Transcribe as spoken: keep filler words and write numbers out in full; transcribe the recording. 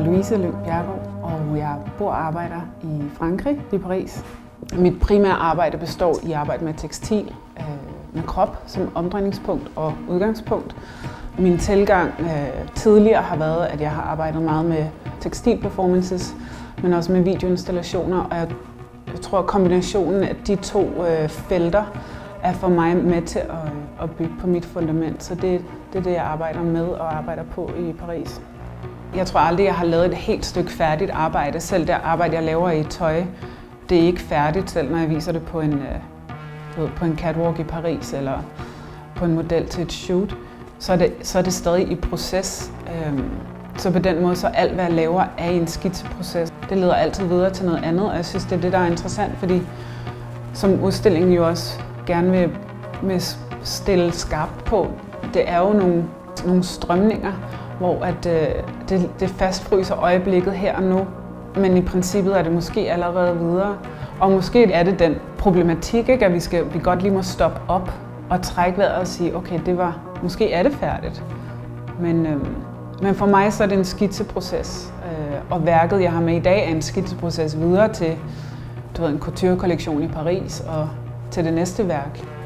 Louise Lyng Bjerregaard, og jeg bor og arbejder i Frankrig, i Paris. Mit primære arbejde består i arbejde med tekstil, med krop som omdrejningspunkt og udgangspunkt. Min tilgang tidligere har været, at jeg har arbejdet meget med tekstilperformances, men også med videoinstallationer, og jeg, jeg tror, at kombinationen af de to felter er for mig med til at, at bygge på mit fundament. Så det, det er det, jeg arbejder med og arbejder på i Paris. Jeg tror aldrig, jeg har lavet et helt stykke færdigt arbejde. Selv det arbejde, jeg laver i tøj, det er ikke færdigt, selv når jeg viser det på en, på en catwalk i Paris eller på en model til et shoot. Så er det, så er det stadig i proces. Så på den måde, så alt hvad jeg laver er i en skitseproces. Det leder altid videre til noget andet, og jeg synes, det er det, der er interessant, fordi som udstillingen jo også gerne vil, vil stille skarpt på, det er jo nogle, nogle strømninger, hvor at, øh, det, det fastfryser øjeblikket her og nu, men i princippet er det måske allerede videre. Og måske er det den problematik, ikke, at vi, skal, vi godt lige må stoppe op og trække vejret og sige, okay, det var, måske er det færdigt. Men, øh, men for mig så er det en skitseproces, øh, og værket, jeg har med i dag, er en skitseproces videre til du ved, en couture-kollektion i Paris og til det næste værk.